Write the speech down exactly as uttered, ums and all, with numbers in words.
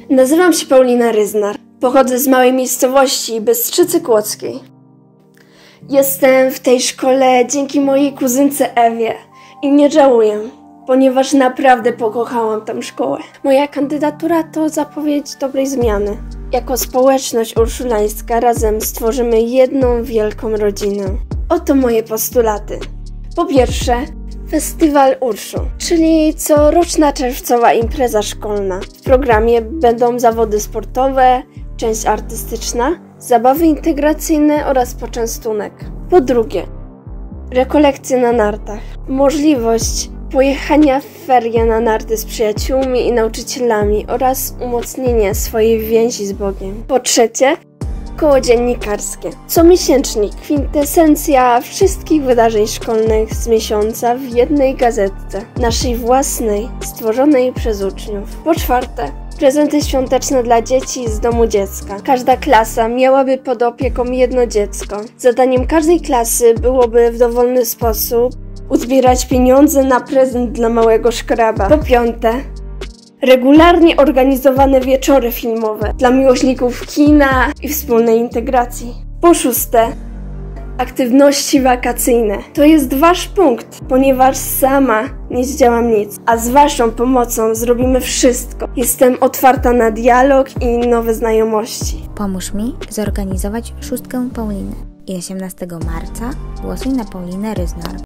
Nazywam się Paulina Ryznar. Pochodzę z małej miejscowości Bystrzycy Kłodzkiej. Jestem w tej szkole dzięki mojej kuzynce Ewie i nie żałuję, ponieważ naprawdę pokochałam tę szkołę. Moja kandydatura to zapowiedź dobrej zmiany. Jako społeczność urszulańska razem stworzymy jedną wielką rodzinę. Oto moje postulaty. Po pierwsze, Festiwal Urszu, czyli coroczna czerwcowa impreza szkolna. W programie będą zawody sportowe, część artystyczna, zabawy integracyjne oraz poczęstunek. Po drugie, rekolekcje na nartach. Możliwość pojechania w ferie na narty z przyjaciółmi i nauczycielami oraz umocnienie swojej więzi z Bogiem. Po trzecie, koło dziennikarskie. Comiesięcznik, kwintesencja wszystkich wydarzeń szkolnych z miesiąca w jednej gazetce, naszej własnej, stworzonej przez uczniów. Po czwarte, prezenty świąteczne dla dzieci z domu dziecka. Każda klasa miałaby pod opieką jedno dziecko. Zadaniem każdej klasy byłoby w dowolny sposób uzbierać pieniądze na prezent dla małego szkraba. Po piąte, regularnie organizowane wieczory filmowe dla miłośników kina i wspólnej integracji. Po szóste, aktywności wakacyjne. To jest wasz punkt, ponieważ sama nie zdziałam nic, a z waszą pomocą zrobimy wszystko. Jestem otwarta na dialog i nowe znajomości. Pomóż mi zorganizować szóstkę Pauliny i osiemnastego marca głosuj na Paulinę Ryznar.